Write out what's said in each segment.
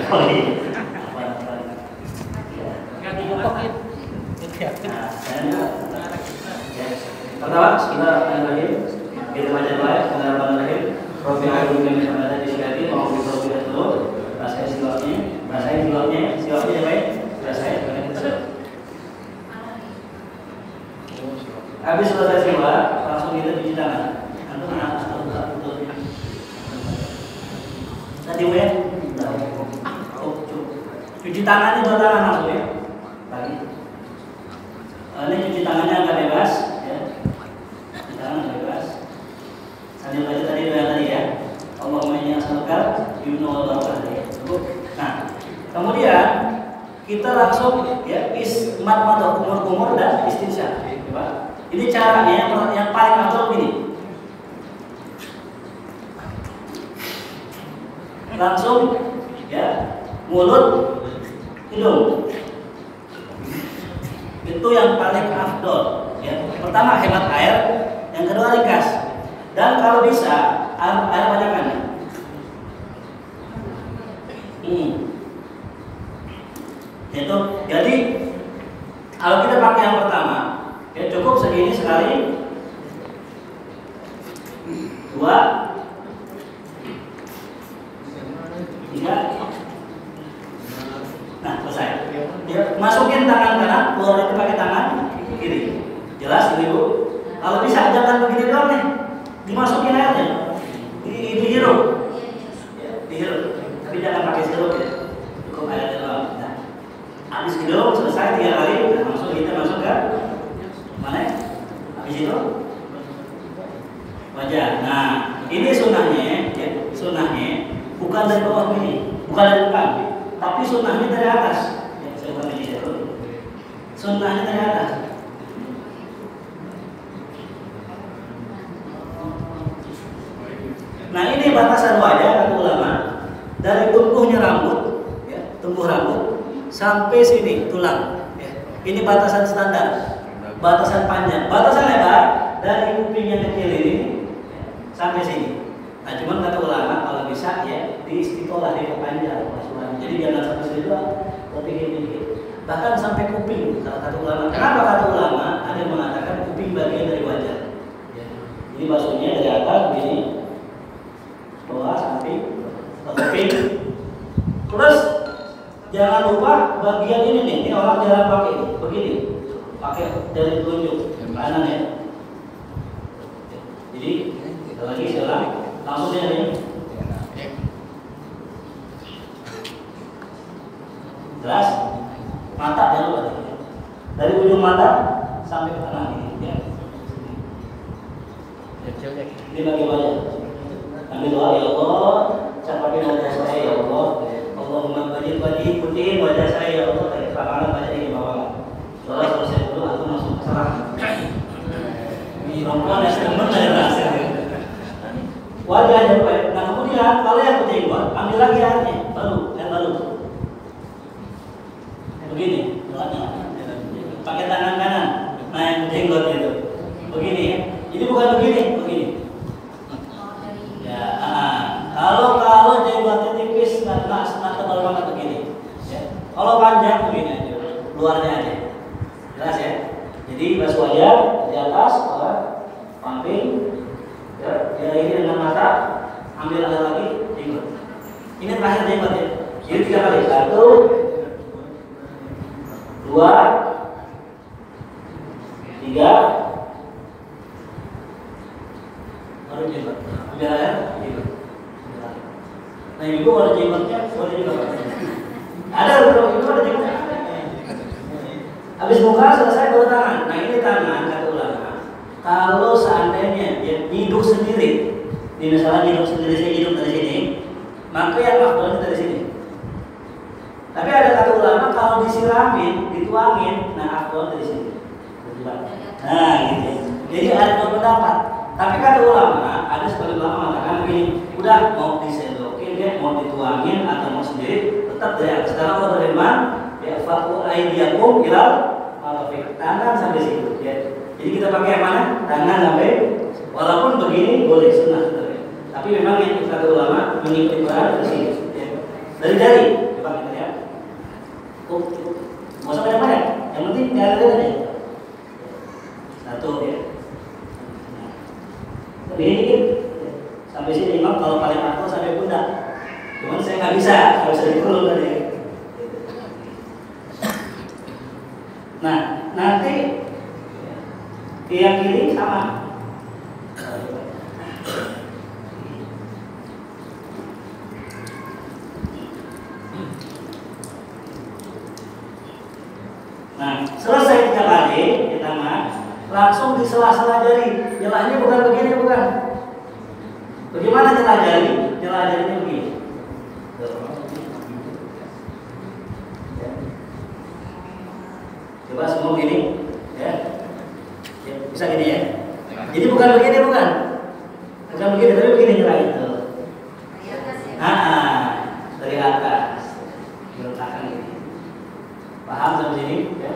Oh iya. Pertama, bismillahirrahmanirrahim. Kita baca doa. Bismillahirrahmanirrahim. Rabbil alamin hamdan disyukri wa bihamdihi wa rasain silapnya ya baik. Rasain. Habis selesai silap, langsung kita cuci tangan. Antum betul. Tadi ya. Cuci tangannya 2 tangan langsung ya. Tadi. Ini cuci tangannya agak bebas ya. Cuci tangan agak bebas. Sambil baca tadi doa tadi ya. Allahumma inni as'aluka yumna wal barakah ya. Nah, kemudian kita langsung ya ismat mata kumur dan istinsyak. Ini caranya yang paling afdal begini. Langsung ya mulut hidung. Itu yang paling afdol ya. Pertama hemat air, yang kedua ringkas. Dan kalau bisa air banyakkan. Itu jadi kalau kita pakai yang pertama ya cukup segini sekali 2 3 nah selesai ya, masukin tangan kanan keluar itu pakai tangan kiri jelas ini Bu kalau bisa jangan begini doang nih dimasukin airnya dihirup ya, dihirup tapi jangan pakai sirup ya cukup airnya doang nah, habis hidup selesai 3 kali nah, langsung kita masuk ke mana? Habis itu wajah. Nah, ini sunnahnya, ya, sunnahnya bukan dari bawah ini, bukan dari depan, tapi sunnahnya dari atas. Ya, saya bukan ini dulu. Sunnahnya dari atas. Nah, ini batasan wajah kata ulama dari tumbuhnya rambut, ya, tumbuh rambut sampai sini tulang. Ya. Ini batasan standar. Batasan panjang, batasan lebar dari kuping yang kecil ini sampai sini. Nah, cuman kata ulama kalau bisa ya diistiqolah diperpanjang maksudnya. Jadi jangan sampai sini doang, tapi gini. Bahkan sampai kuping kata ulama. Kenapa kata ulama? Ada yang mengatakan kuping bagian dari wajah. Ya. Jadi maksudnya dari atas begini, bawah sampai ke kuping. Terus jangan lupa bagian ini nih, ini orang jarang pakai begini. Pakai dari telunjuk kanan ya. Jadi kita lagi sekarang langsung dia ini. Jelas? Mata jangan lupa dari ujung mata sampai ke kanan ini. Ya. Ini bagi wajah. Ambil doa ya Allah, saya pakai wajah saya ya Allah. Allahumma bajil wajhi putih wajah saya ya Allah. Dari kanan baca ini bawah. Soalnya selesai dulu aku masuk ke sana. Perempuan temen dari hasil. Wajahnya baik. Nah kemudian kalau yang berjenggot ambil lagi airnya, baru. Begini, pakai tangan kanan. Nah yang berjenggot itu, begini ya. Ini bukan begini. Ya, kalau jenggotnya tipis, nggak tebal banget begini. Ya. Kalau panjang begini aja, luarnya aja. Jelas ya. Jadi basuh wajah di atas, samping, ya, ini dengan mata, ambil air lagi, jenggot. Ini terakhir jenggot ya. Jadi 3 kali. 1, 2, 3, baru jenggot. Ambil air, jenggot. Nah ibu ada jenggotnya, boleh juga. Ada bro, itu ada jenggotnya. Habis muka selesai baru tangan. Nah ini tangan kata ulama. Kalau seandainya dia hidup sendiri, ini misalnya hidup sendiri, saya hidup dari sini, maka yang afdal dari sini. Tapi ada kata ulama kalau disiramin, dituangin, nah afdal dari sini. Nah gitu. Jadi ada 2 pendapat. Tapi kata ulama, ada sebagian ulama mengatakan begini, udah mau disendokin, ya, mau dituangin atau mau sendiri, tetap dari atas. Karena Allah berfirman, ya fatu aidiakum ilal marafiq, tangan sampai situ. Ya. Jadi kita pakai yang mana? Tangan sampai, walaupun begini boleh sunnah. Tapi memang yang kata ulama mengikuti Quran dari sini. Ya. Dari jari, Coba kita lihat. Nggak usah banyak-banyak. Yang penting dialir aja. Satu ya. Lebih dikit. Sampai sini Imam kalau paling atas sampai pundak. Cuman saya nggak bisa dikurung tadi. Nah, nanti yang kiri sama. Nah, selesai 3 kali di tangan, langsung di sela-sela jari. Nyelahnya bukan begini, bukan. Bagaimana nyelah jari? Nyelah jarinya begini. Coba semua gini, ya. Bisa gini ya. Jadi bukan begini, bukan begini, tapi begini nyelah itu. Dari atas, diletakkan gini. Paham sampai sini? Ya.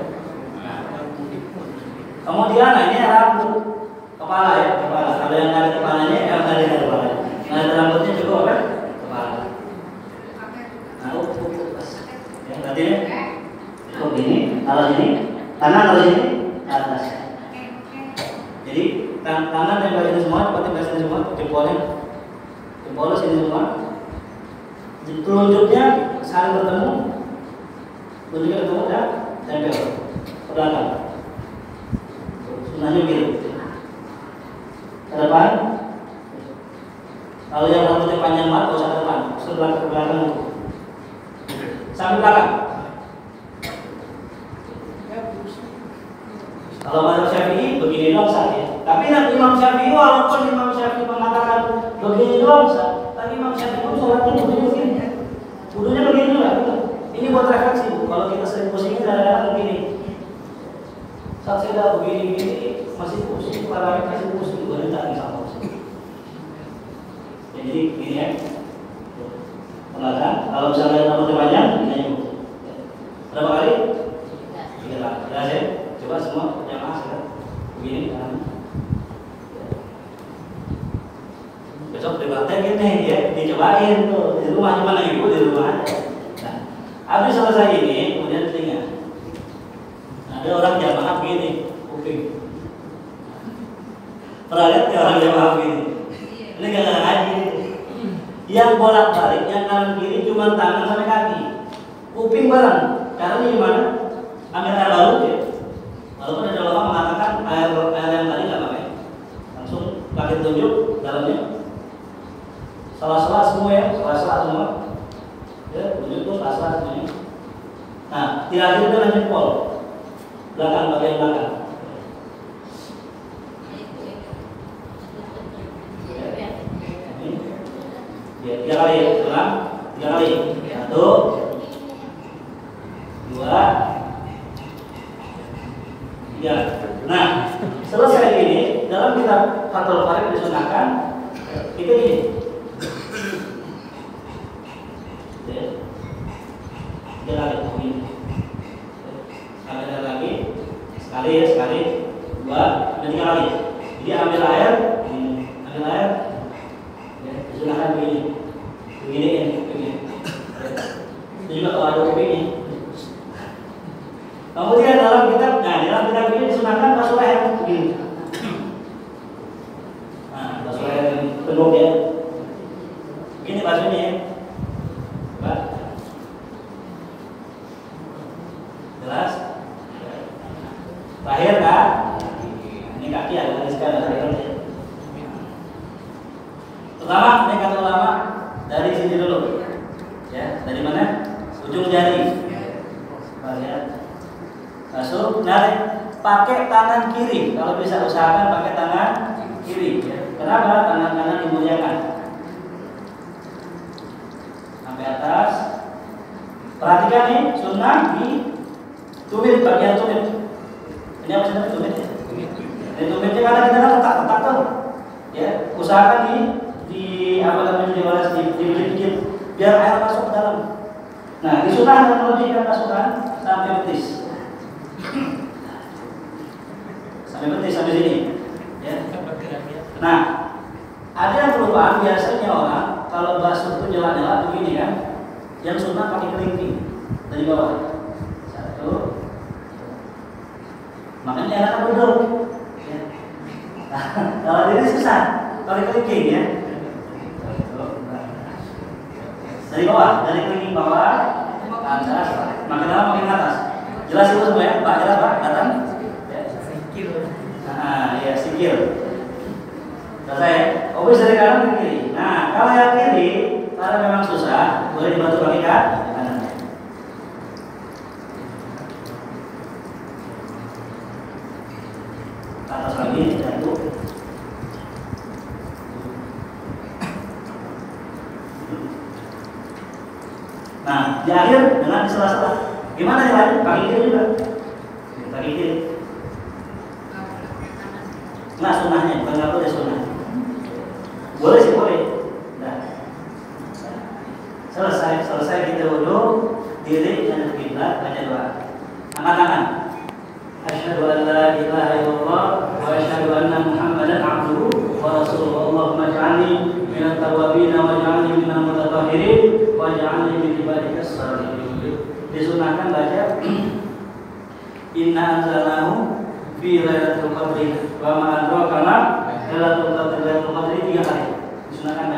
Kemudian ini rambut kepala ya, kepala. Kalau yang ada kepalanya, yang ada kepalanya. Yang ada rambutnya juga apa? Kepala. Nah, ya, berarti begini, kalau ini, tangan kalau ini atas. Jadi tangan tempel ini semua, tempel sini semua, jempolnya sini semua. Telunjuknya saling bertemu. Tunjuknya ketemu dan tempel ke belakang. Sebenarnya gitu. Ke depan. Kalau yang rambutnya panjang banget, usah ke depan, sebelah ke belakang. Sampai belakang. Kalau mazhab Syafi'i begini doang sah ya. Tapi nanti Imam Syafi'i walaupun Imam Syafi'i mengatakan begini doang sah, tapi Imam Syafi'i pun sholatnya begini. Wudunya begini juga. Ini buat refleksi Bu, kalau kita sering pusingnya kadang-kadang begini. Saat saya dah begini masih pusing, kepala masih pusing, gue tak bisa pusing. Ya, jadi gini ya. Pelan-pelan. Kalau misalnya rambutnya panjang, ini aja Bu. Berapa kali? 3 kali. Jelas ya? Coba semua jamaah sekarang. Begini kan. Besok dipraktekin nih ya, dicobain tuh. Di rumah cuma lagi Bu, di rumah aja. Habis selesai ini, kemudian telinga. Ada orang jamaah begini, kuping. Pernah lihat ya orang jamaah begini? Ini gak ngaji. Yang bolak-balik, yang kanan kiri cuma tangan sampai kaki. Kuping bareng. Caranya gimana? Ambil air baru ya. Walaupun ada ulama mengatakan air yang tadi nggak pakai. Langsung kaki tunjuk dalamnya. Salah-salah semua ya, salah-salah semua. Ya, tunjuk tuh salah-salah semuanya. Nah, terakhir itu lanjut pol. Belakang, bagian belakang. Ya, 3 kali ya, ulang. 3 kali. 1, 2, 3. Nah, selesai ini dalam kitab Fathul Qorib disunahkan itu gini. Sekali ya, sekali, 2, dan 3 kali. Jadi ambil air, ya, disunahkan begini, begini. Itu juga kalau ada kupingnya. Kemudian dalam kitab ini disunahkan basuh leher begini. Nah, basuh leher penuh ya. Begini basuhnya ya. Coba. Jelas? Terakhir kan? Ini kaki ada di sekarang terakhir. Pertama, ini kata ulama dari sini dulu. Ya, dari mana? Ujung jari. Lihat. Masuk, narik. Pakai tangan kiri. Kalau bisa usahakan pakai tangan kiri. Ya. Kenapa? Tangan kanan dimuliakan. Sampai atas. Perhatikan nih, sunnah di tumit, bagian tumit. Ini apa sih tumit ya? Ini tumitnya karena kita kan letak tuh. Ya, usahakan di apa namanya dikit biar air masuk ke dalam. Nah, disunahkan melebihkan pasukan sampai betis. Sampai sini. Ya. Nah, ada yang kelupaan biasanya orang kalau basuh itu nyela-nyela begini kan. Yang sunnah pakai kelingking dari bawah. Satu. Makanya anak duduk. Ya. Kalau diri susah, pakai kelingking ya. Dari bawah, dari kelingking bawah ke atas, makin lama makin atas. Jelas itu semua ya, Pak? Jelas Pak? Datang? Ya. Sikil. Ya sikil. Selesai. Obis dari kanan ke kiri. Nah, kalau yang kiri, kalau memang susah, boleh dibantu pakai kanan. Atas lagi, jatuh. Nah, di akhir dengan di sela-sela. Gimana yang lain? Kaki kiri juga. Kaki kiri. Nah, sunnahnya, bukan nggak boleh sunnah. Boleh sih boleh. Nah. Selesai kita wudhu, diri dan kiblat, baca doa. Angkat tangan. Asyhadu an la ilaha illallah wa asyhadu anna Muhammadan abduhu wa rasuluhu. Allahumma ij'alni minat tawwabin wa ij'alni minal mutatahhirin wa ij'alni min ibadikas shalihin. Disunahkan baca inna anzalnahu fi lailatul qadri wa ma adraka ma lailatul qadri 3 kali. Disunahkan